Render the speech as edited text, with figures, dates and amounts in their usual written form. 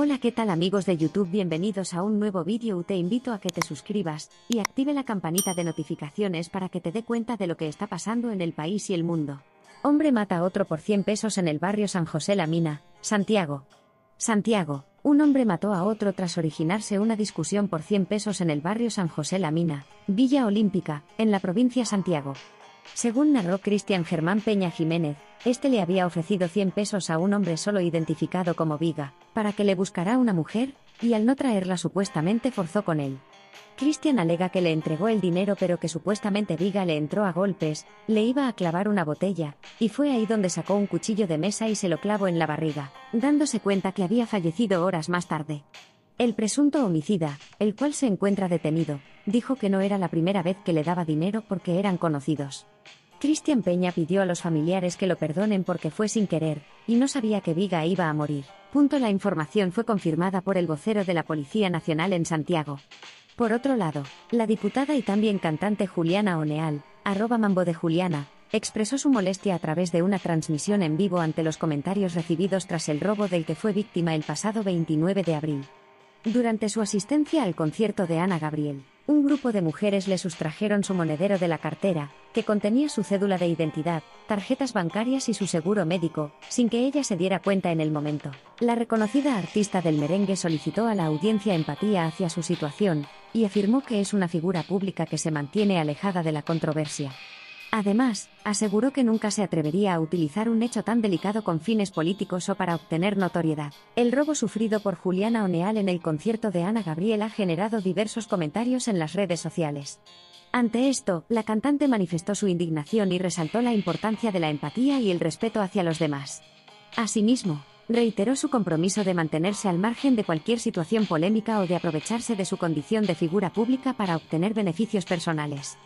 Hola, ¿qué tal amigos de YouTube? Bienvenidos a un nuevo vídeo. Te invito a que te suscribas y active la campanita de notificaciones para que te dé cuenta de lo que está pasando en el país y el mundo. Hombre mata a otro por 100 pesos en el barrio San José La Mina, Santiago. Santiago, un hombre mató a otro tras originarse una discusión por 100 pesos en el barrio San José La Mina, Villa Olímpica, en la provincia Santiago. Según narró Cristian Germán Peña Jiménez, este le había ofrecido 100 pesos a un hombre solo identificado como Viga, para que le buscara una mujer, y al no traerla supuestamente forzó con él. Cristian alega que le entregó el dinero pero que supuestamente Viga le entró a golpes, le iba a clavar una botella, y fue ahí donde sacó un cuchillo de mesa y se lo clavó en la barriga, dándose cuenta que había fallecido horas más tarde. El presunto homicida, el cual se encuentra detenido, dijo que no era la primera vez que le daba dinero porque eran conocidos. Cristian Peña pidió a los familiares que lo perdonen porque fue sin querer, y no sabía que Viga iba a morir. La información fue confirmada por el vocero de la Policía Nacional en Santiago. Por otro lado, la diputada y también cantante Juliana Oneal, @mambodejuliana, expresó su molestia a través de una transmisión en vivo ante los comentarios recibidos tras el robo del que fue víctima el pasado 29 de abril. Durante su asistencia al concierto de Ana Gabriel, un grupo de mujeres le sustrajeron su monedero de la cartera, que contenía su cédula de identidad, tarjetas bancarias y su seguro médico, sin que ella se diera cuenta en el momento. La reconocida artista del merengue solicitó a la audiencia empatía hacia su situación, y afirmó que es una figura pública que se mantiene alejada de la controversia. Además, aseguró que nunca se atrevería a utilizar un hecho tan delicado con fines políticos o para obtener notoriedad. El robo sufrido por Juliana Oneal en el concierto de Ana Gabriel ha generado diversos comentarios en las redes sociales. Ante esto, la cantante manifestó su indignación y resaltó la importancia de la empatía y el respeto hacia los demás. Asimismo, reiteró su compromiso de mantenerse al margen de cualquier situación polémica o de aprovecharse de su condición de figura pública para obtener beneficios personales.